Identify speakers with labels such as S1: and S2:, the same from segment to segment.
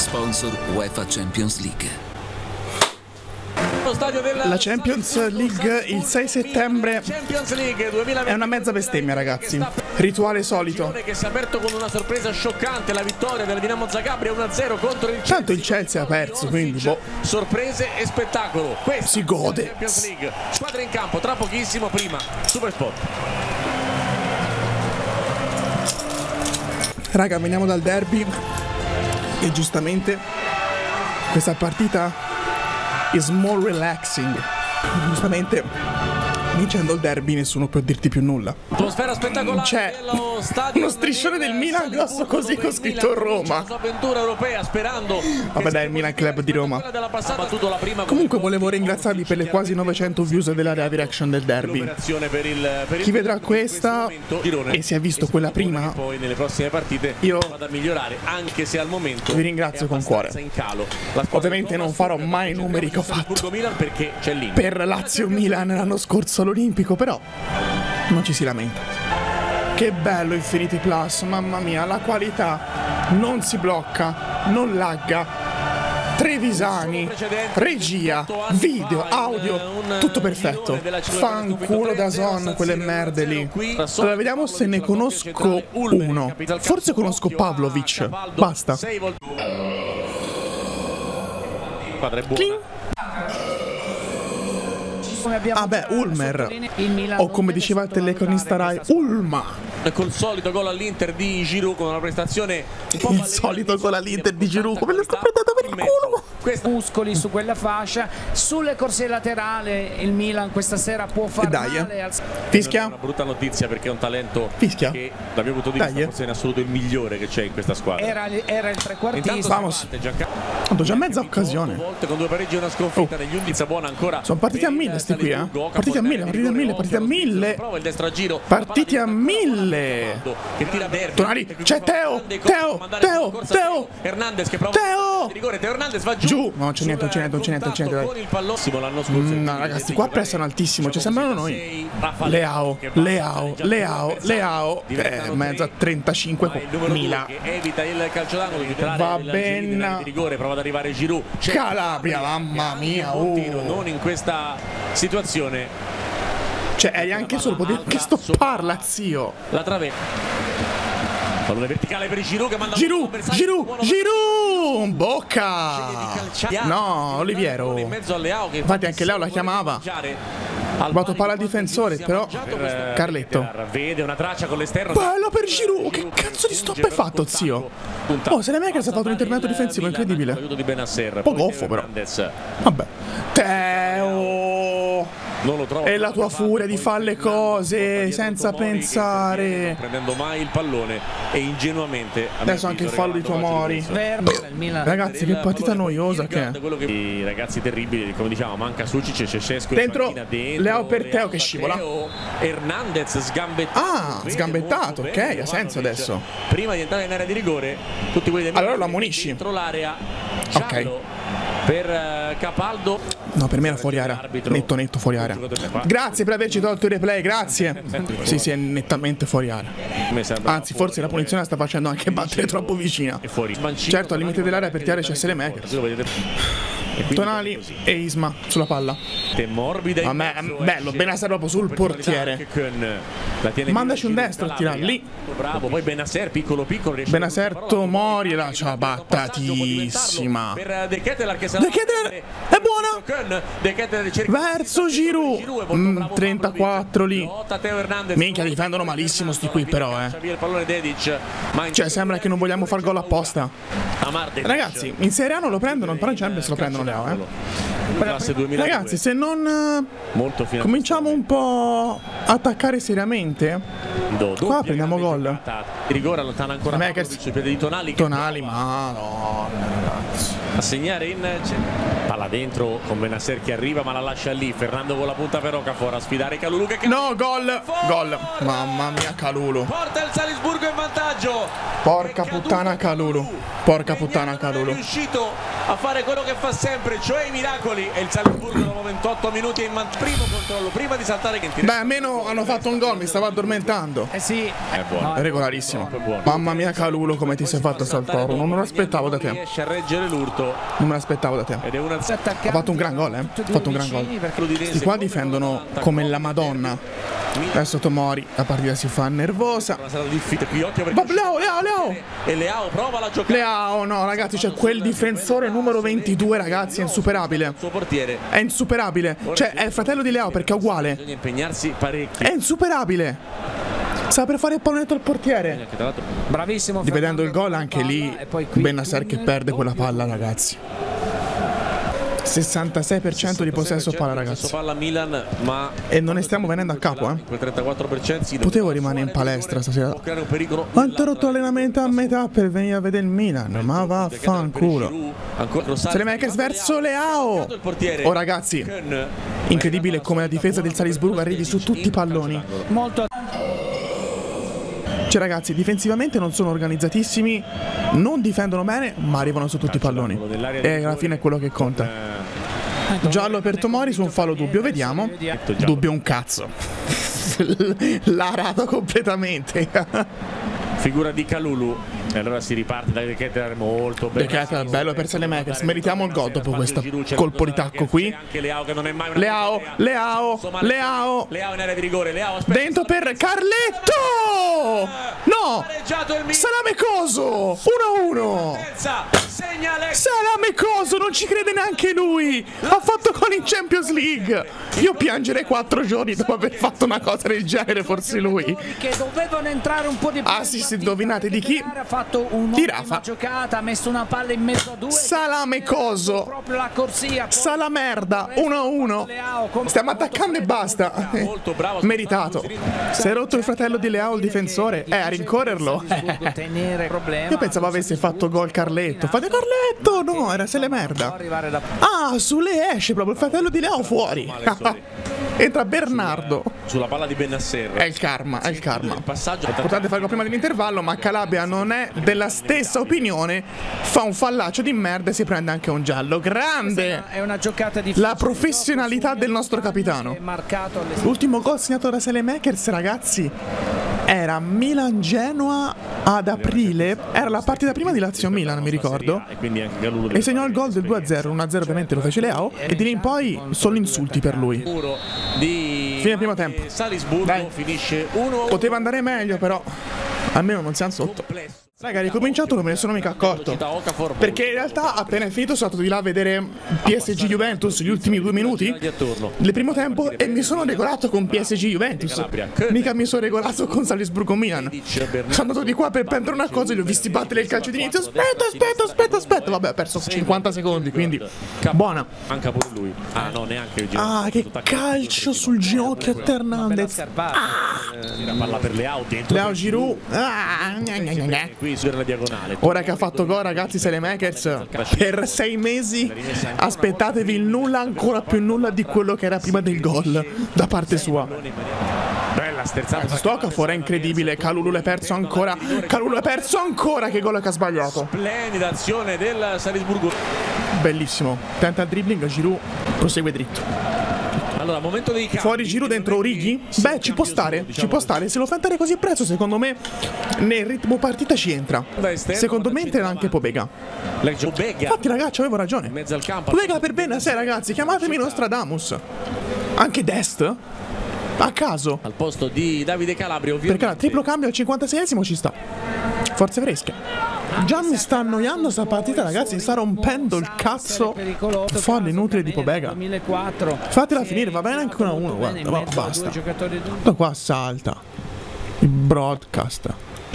S1: Sponsor UEFA Champions League.
S2: La Champions League il 6 settembre è una mezza bestemmia, ragazzi. Rituale solito.
S3: Che si è aperto con una sorpresa scioccante, la vittoria della Dinamo Zagabria 1-0 contro il Chelsea.
S2: Tanto il Chelsea ha perso, quindi boh.
S3: Sorprese e spettacolo. Questa
S2: si gode.
S3: Champions League. Squadra in campo tra pochissimo, prima Super Sport.
S2: Raga, veniamo dal derby e giustamente questa partita is more relaxing. Giustamente vincendo il derby nessuno può dirti più nulla.
S3: Atmosfera spettacolare.
S2: C'è uno striscione del Milan grosso così con scritto Roma.
S3: Avventura europea sperando.
S2: Vabbè dai, il Milan Club di Roma. Comunque volevo ringraziarvi per le quasi 900 views della reaction del derby. Chi vedrà questa e si è visto quella prima,
S3: poi nelle prossime partite
S2: io
S3: vado a migliorare, anche se al momento
S2: vi ringrazio con cuore. Ovviamente non farò mai i numeri che ho fatto per Lazio Milan l'anno scorso all'Olimpico, però non ci si lamenta. Che bello Infinity Plus, mamma mia, la qualità non si blocca, non lagga. Trevisani, regia, video, audio, tutto perfetto. Fanculo da Zon, quelle merde lì. Allora vediamo se ne conosco uno. Forse conosco Pavlovic. Basta. Cling. Ah beh, Ulmer, o come diceva il telecronista Rai, Ulma.
S3: Col solito gol all'Inter di Giroud, con una prestazione un po'
S2: il solito gol all'Inter di Giroud, come lo sta prendendo per il culo.
S4: Muscoli su quella fascia, sulle corsie laterali il Milan questa sera può fare male.
S2: Fischia?
S3: Una brutta notizia perché è un talento
S2: Fischia?
S3: che dal mio punto di vista forse è in assoluto il migliore che c'è in questa squadra.
S4: Era il trequartista.
S2: Vamos. Hanno già mezza occasione.
S3: Volte con 2 pareggi e una sconfitta negli 11 buona ancora.
S2: Sono partiti a 1000 sti qui, eh? Partiti a 1000, partiti a 1000, partiti a 1000.
S3: Prova il destro a giro.
S2: Partiti a 1000.
S3: Che tira Derby.
S2: Tonali, c'è Teo.
S3: Hernandez che prova
S2: Teo.
S3: di rigore. Teo Hernandez va giù.
S2: No, c'è niente,
S3: con il pallone l'anno scorso.
S2: No, ragazzi, qua pressano altissimo, ci sembrano noi. Leao. Mezzo a 35.000.
S3: Evita il calcio d'angolo.
S2: Va bene.
S3: Di rigore, prova ad arrivare Giroud.
S2: Calabria, mamma mia.
S3: Non in questa situazione.
S2: Cioè, hai anche solo poter anche stopparla, zio.
S3: La trave. Pallone verticale per Giroud che manda
S2: Giroud, bocca. No, Oliviero. Infatti anche Leo la chiamava. Ha rubato palla al difensore, però Carletto.
S3: Vede una traccia con l'esterno.
S2: Bello per Giroud, che cazzo di stop hai fatto, zio? Oh, se ne è che ha fatto un intervento difensivo incredibile. Un po' goffo però. Vabbè. Teo.
S3: Non lo trovo.
S2: E la tua furia di fare le cose senza pensare.
S3: Non prendendo mai il pallone e ingenuamente.
S2: Adesso anche il fallo di Tomori. Ragazzi, che partita noiosa che è.
S3: I ragazzi terribili, come diciamo, manca Sucic e Cescesco
S2: dentro. Leo per Teo che scivola.
S3: Hernandez sgambettato.
S2: Ah, sgambettato, ok, ha senso adesso.
S3: Prima di entrare in area di rigore, tutti quelli del
S2: allora lo ammonisci.
S3: Dentro l'area.
S2: Ok.
S3: Per Capaldo.
S2: No, per me era fuori area. Netto fuori area. Grazie per averci tolto il replay, grazie. Sì, è nettamente fuori area. Anzi, forse la punizione la sta facendo anche battere troppo vicina. Certo, al limite dell'area per tirare c'è Selemakers. Tonali e Isma sulla palla. A me, bello, Benasser proprio sul portiere. Mandaci un destro a tirare lì.
S3: Bravo, poi Benasser, piccolo.
S2: Benasser, Tomori, la ciabattatissima.
S3: De Ketelaere che
S2: è buona. Verso Giroud. 34 lì. Minchia, difendono malissimo sti qui però, Cioè, sembra che non vogliamo far gol apposta. Ragazzi, in Serie A non lo prendono, però in Champions lo prendono Leo, Ragazzi, se non cominciamo un po' a attaccare seriamente, qua prendiamo gol.
S3: Rigore allontana ancora
S2: Makers.
S3: sui piedi di Tonali,
S2: ma no, ragazzi.
S3: A segnare in Palla dentro con Benasser che arriva ma la lascia lì. Fernando con la punta per Okafor a sfidare Kalulu che
S2: no, gol. Gol. Mamma mia, Kalulu.
S3: Porta il Salisburgo in vantaggio.
S2: Porca puttana Kalulu. Porca puttana Kalulu.
S3: È riuscito a fare quello che fa sempre, cioè i miracoli, e il Salisburgo dopo 28 minuti in primo controllo prima di saltare che
S2: beh, almeno hanno fatto un gol, mi stavo addormentando.
S4: Sì,
S3: è buono.
S2: È regolarissimo. Mamma mia Kalulu, come ti sei fatto saltare. Non me lo aspettavo da te.
S3: Riesce a reggere l'urto.
S2: Non me l'aspettavo da te.
S3: Ed è una
S2: ha fatto un gran gol, ha fatto un gran gol. Questi qua difendono come la Madonna. Adesso Tomori, la partita si fa nervosa. Leao.
S3: E Leao prova la giocata.
S2: Leao, no ragazzi, c'è quel difensore numero 22, ragazzi, è insuperabile.
S3: Suo portiere.
S2: È insuperabile. Cioè, è il fratello di Leao perché è uguale.
S3: Bisogna impegnarsi parecchio.
S2: È insuperabile. Sta per fare il pallonetto al portiere.
S4: Bravissimo.
S2: Rivedendo il gol anche lì, Benasser che perde quella palla, ragazzi. 66% di possesso palla, ragazzi.
S3: Palla Milan, ma
S2: e non ne stiamo venendo a capo,
S3: quel 34%.
S2: Potevo rimanere in palestra stasera. Ho interrotto l'allenamento a metà per venire a vedere il Milan, ma vaffanculo. Selemakers verso Leao. Oh ragazzi, incredibile come la difesa del Salisburgo arrivi su tutti i palloni. Cioè ragazzi, difensivamente non sono organizzatissimi, non difendono bene, ma arrivano su tutti i palloni. E alla fine è quello che conta. Giallo per Tomori su un fallo dubbio, vediamo. Dubbio un cazzo. L'ha arato completamente.
S3: Figura di Kalulu. E allora si riparte da De Ketelaere molto bene.
S2: De Ketelaere bello per Selemakers. Meritiamo il gol dopo questo colpo di tacco qui. Leao
S3: in area di rigore.
S2: Dentro per Carletto. No, Salame Coso 1-1. Salame Coso, non ci crede neanche lui. Ha fatto gol in Champions League. Io piangerei 4 giorni dopo aver fatto una cosa del genere. Forse lui.
S4: Che dovevano entrare un po' di più.
S2: Assist, indovinate di chi?
S4: Ha fatto un'ottima giocata, ha messo una palla in mezzo a due.
S2: Salame Coso.
S4: Proprio la corsia.
S2: Salamerda 1-1. Stiamo attaccando e basta. Meritato. Si è rotto il fratello di Leao, il difensore. A rincorrerlo. Io pensavo avesse fatto gol Carletto. Fate Carletto! No, era Selemerda. Ah, sulle esce proprio il fratello di Leao fuori. Entra Bernardo.
S3: Sulla palla di Benasser.
S2: È il karma, è il karma. Potete farlo prima dell'intervallo, ma Calabria non è della stessa opinione. Fa un fallaccio di merda e si prende anche un giallo. Grande!
S4: È una giocata difficile.
S2: La professionalità del nostro capitano. L'ultimo gol segnato da Selemakers, ragazzi, era Milan-Genoa ad aprile. Era la partita prima di Lazio-Milan, mi ricordo. E segnò il gol del 2-0. 1-0 ovviamente lo fece Leao. E di lì in poi solo insulti per lui. Fine primo tempo. Dai. Poteva andare meglio, però almeno non siamo sotto. Raga, ricominciato non me ne sono mica accorto. Perché in realtà appena è finito sono stato di là a vedere PSG Juventus gli ultimi 2 minuti del primo tempo e mi sono regolato con PSG Juventus. Mica mi sono regolato con Salisburgo Milan. Sono andato di qua per prendere una cosa e li ho visti battere il calcio d'inizio. Aspetta. Vabbè, ha perso 50 secondi, quindi buona.
S3: Manca pure lui. Ah no, neanche il ginocchio.
S2: Ah, che calcio sul ginocchio a Hernandez.
S3: Palla per Leao dentro.
S2: Leao Giroud.
S3: Sulla diagonale.
S2: Ora che ha fatto gol, ragazzi, Selemakers per 6 mesi aspettatevi il nulla, ancora più nulla di quello che era prima del gol da parte sua.
S3: Bella sterzata.
S2: Okafor è incredibile. Kalulu l'ha perso ancora. Che gol che ha sbagliato.
S3: Splendida azione del Salisburgo.
S2: Bellissimo. Tenta il dribbling, Giroud prosegue dritto.
S3: Allora, momento dei cambi.
S2: Fuori Giroud dentro Origi? Beh, ci può stare. Se lo fa entrare così a prezzo, secondo me nel ritmo partita ci entra. Secondo me entra anche Pobega. Infatti, ragazzi, avevo ragione. Pobega per bene, ragazzi, chiamatemi Nostradamus. Anche Dest? A caso.
S3: Al posto di Davide Calabria, ovviamente.
S2: Perché triplo cambio al 56esimo ci sta. Forze fresche. Già mi sta annoiando sta partita, ragazzi. Mi sta rompendo il cazzo. Fallo inutile di Pobega. Fatela finire, va bene anche 1-1. Guarda, basta. Da qua salta il broadcast.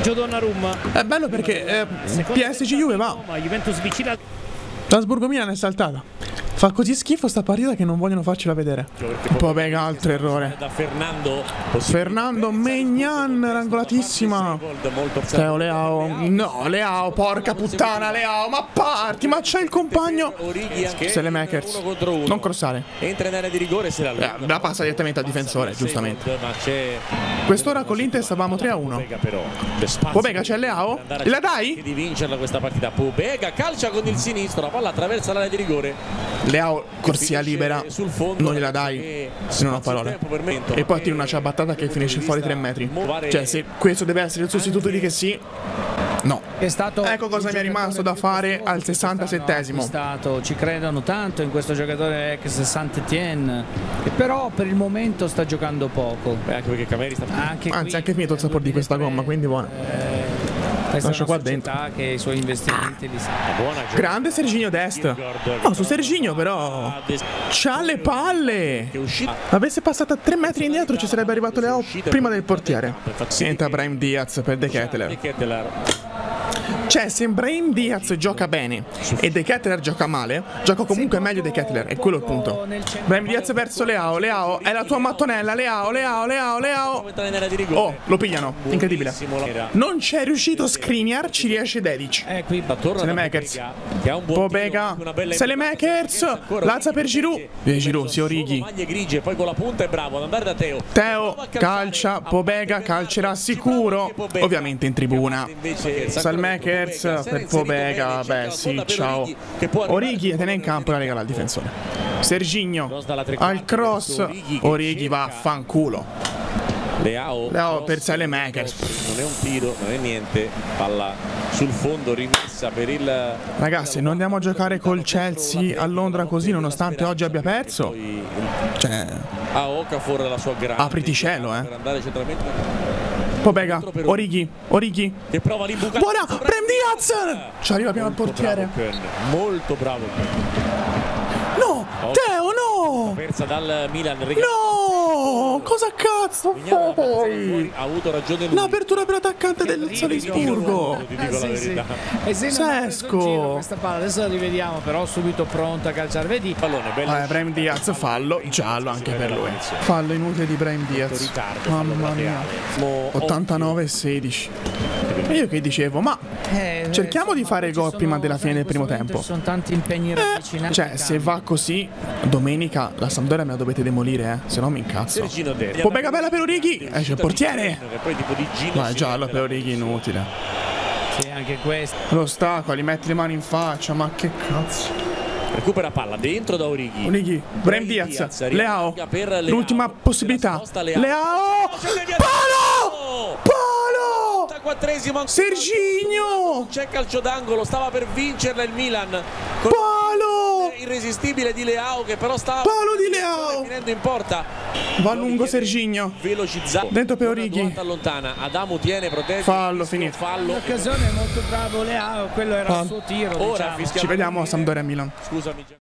S2: È bello perché PSG Juve va. Salisburgo Milan è saltata. Fa così schifo sta partita che non vogliono farcela vedere. Pobega, altro errore. Fernando Maignan, rangolatissima. Teo Leao. No, Leao, porca puttana, Leao. Ma parti, ma c'è il compagno. Selemakers. Non crossare.
S3: Entra in area di rigore, se
S2: la passa direttamente al difensore, giustamente. Quest'ora con l'Inter stavamo 3-1. Pobega, c'è Leao. La dai?
S3: Di vincerla questa partita. Pobega calcia con il sinistro, la palla attraversa l'area di rigore.
S2: Leao, corsia libera, non gliela dai, se non ho parole. E poi tira una ciabattata che finisce fuori 3 metri. Cioè, se questo deve essere il sostituto di che sì, no. Ecco cosa mi è rimasto da fare al 67esimo.
S4: Ci credono tanto in questo giocatore ex Saint-Étienne, che però per il momento sta giocando poco.
S3: Anche perché Cameri sta
S2: anzi, anche finito il sapore di questa gomma, quindi buono. Lascio qua dentro.
S4: Che i suoi investimenti li sa.
S2: Grande Serginho Dest. No, su Serginho però c'ha le palle. Avesse passato a 3 metri indietro ci sarebbe arrivato Leao prima del portiere. Entra Brahim Diaz per De Ketelaere. Cioè, se Brahim Diaz gioca bene e De Ketelaere gioca male, gioca comunque meglio De Ketelaere, è quello il punto. Brahim Diaz verso Leao. Leao è la tua mattonella. Leao. Oh, lo pigliano, incredibile. Non c'è riuscito Skriniar, ci riesce Dedic. Selemakers. Pobega. Selemakers. Lazza per Giroud. Giroud, si Origi.
S3: Poi con la punta è bravo ad andare da Teo.
S2: Teo calcia, Pobega calcerà sicuro. Ovviamente in tribuna. Selemakers per Pobega, beh sì, ciao. Origi tiene in campo la regala al difensore. Serginho al cross. Origi va a fanculo. Leao per Selemakers.
S3: Non è un tiro, non è niente. Palla sul fondo, rimessa per il...
S2: Ragazzi, non andiamo a giocare col Chelsea a Londra così nonostante oggi abbia perso. Cioè,
S3: Okafor la sua grande.
S2: apriti cielo,
S3: per andare centralmente.
S2: Pobega, Origi.
S3: Che prova l'imbucata.
S2: Buona, Brahim Diaz! Ci arriva piano al portiere.
S3: Molto bravo.
S2: No, Teo, no!
S3: Persa dal Milan.
S2: No! Cosa cazzo fai?
S3: Ha avuto ragione lui.
S2: L'apertura per l'attaccante del Salisburgo. Sesco.
S4: Questa palla adesso la rivediamo, però subito pronto a calciare. Vedi?
S3: Pallone,
S2: Brahim Diaz, fallo, giallo anche per lui. Fallo inutile di Brahim Diaz. Mamma mia. 89-16. E io che dicevo, ma cerchiamo di fare gol prima della fine del primo tempo.
S4: Sono tanti impegni ravvicinati.
S2: Cioè, se va così, domenica la Sampdoria me la dovete demolire, se no mi incazzo. Pobega bella per Origi. C'è il portiere. Ma è giallo per Origi, inutile.
S4: Sì, anche questo.
S2: Lo stacco, gli metti le mani in faccia, ma che cazzo.
S3: Recupera palla dentro da Origi.
S2: Brahim Diaz. Leao. L'ultima possibilità. Leao. Palo! Serginho!
S3: C'è calcio d'angolo, stava per vincerla il Milan.
S2: Palo!
S3: Irresistibile di Leao che però stava finendo in porta.
S2: Va lungo Serginho.
S3: Velocizzato.
S2: Dentro per Origi.
S3: Allontana. Adamu tiene, protegge.
S2: Fallo, finito.
S4: L'occasione è molto bravo Leao, quello era il suo tiro.
S3: Ora
S4: diciamo.
S2: Ci vediamo a Sampdoria Milan.
S3: Scusami.